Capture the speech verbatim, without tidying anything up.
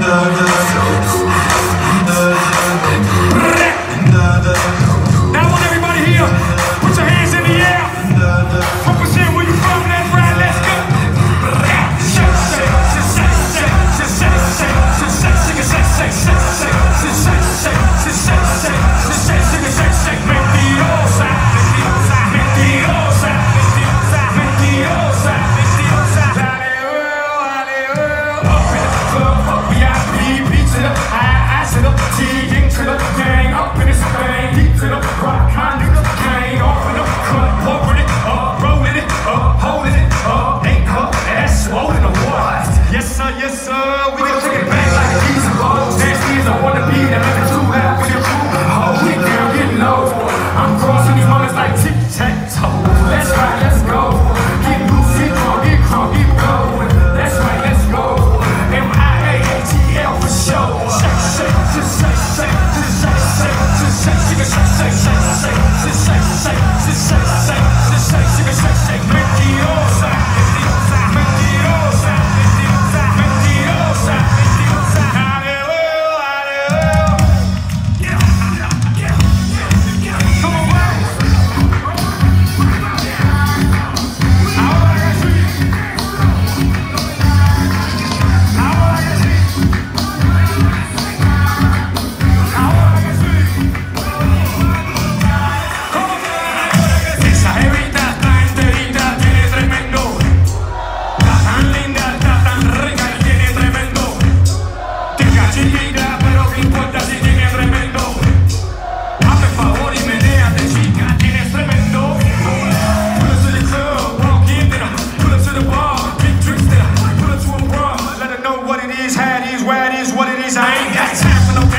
Now I want everybody here, put your hands in the air. Represent where you from, that's right, let's go. Yes, sir, we gon' take it back like a piece of gold. Nasty as I wanna be, that make it too loud for your crew. Hold it down, get low. I'm crossing these moments like tic-tac-toe. That's right, let's go. Get loose, get drunk, get crunk, get going. That's right, let's go. M I A H E L for sure. Shake, shake, just shake, shake, just shake, shake, just shake, shake, shake, shake, shake, shake, just shake, shake, just shake, shake, just shake, shake, shake, shake, mentirosa, mentirosa, mentirosa. What it is, how it is, where it is, what it is. I ain't got time for no